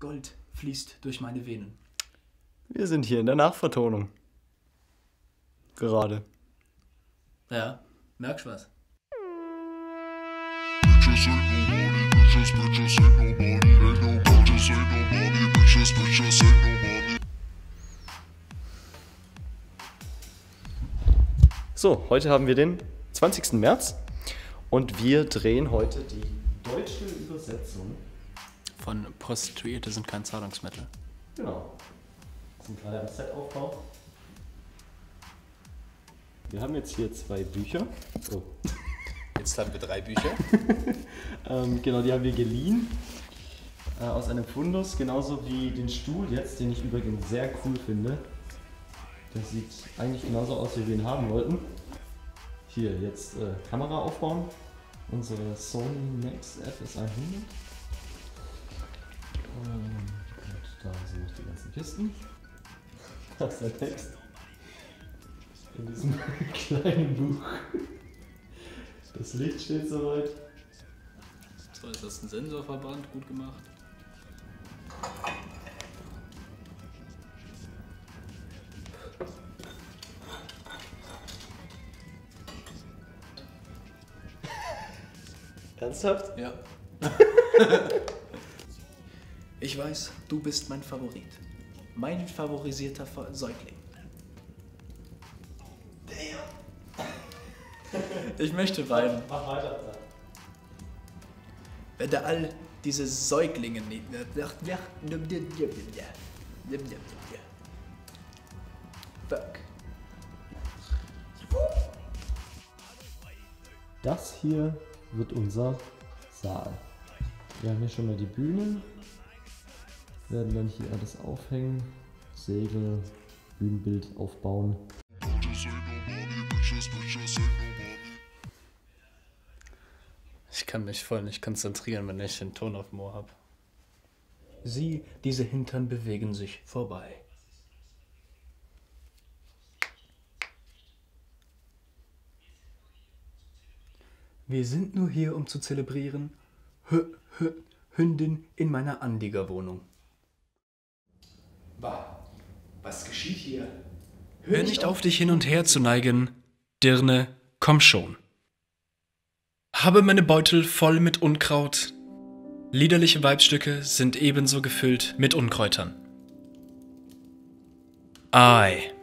Gold fließt durch meine Venen. Wir sind hier in der Nachvertonung. Gerade. Ja, merkst du was? So, heute haben wir den 20. März und wir drehen heute die deutsche Übersetzung. Von Prostituierte sind kein Zahlungsmittel. Genau. Wir sind gerade am Setaufbau. Wir haben jetzt hier 2 Bücher. Oh. Jetzt haben wir 3 Bücher. Genau, die haben wir geliehen aus einem Fundus, genauso wie den Stuhl jetzt, den ich übrigens sehr cool finde. Der sieht eigentlich genauso aus, wie wir ihn haben wollten. Hier, jetzt Kamera aufbauen. Unsere Sony Max FS100. Und da sind noch die ganzen Kisten. Da ist der Text. In diesem kleinen Buch. Das Licht steht soweit. So, ist das ein Sensorverband, gut gemacht. Ernsthaft? Ja. Ich weiß, du bist mein Favorit. Mein favorisierter Säugling. Ich möchte weinen. Mach weiter. Wenn da all diese Säuglinge nicht. Fuck. Das hier wird unser Saal. Wir haben hier schon mal die Bühne. Werden dann hier alles aufhängen. Segel, Bühnenbild aufbauen. Ich kann mich voll nicht konzentrieren, wenn ich den Ton auf dem Ohr habe. Sieh, diese Hintern bewegen sich vorbei. Wir sind nur hier, um zu zelebrieren. Hündin in meiner Anliegerwohnung. Was geschieht hier? Hör nicht auf, dich hin und her zu neigen. Dirne, komm schon. Habe meine Beutel voll mit Unkraut. Liederliche Weibstücke sind ebenso gefüllt mit Unkräutern. Ei.